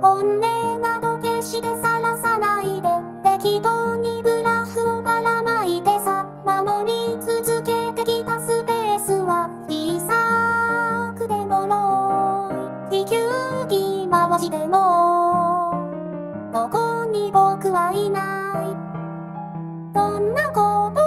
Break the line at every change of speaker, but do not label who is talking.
本音など決してさらさないで、適当にブラフをばらまいてさ、守り続けてきたスペースは小さくてもろい地球儀回しでもどこに僕はいない。そんなこと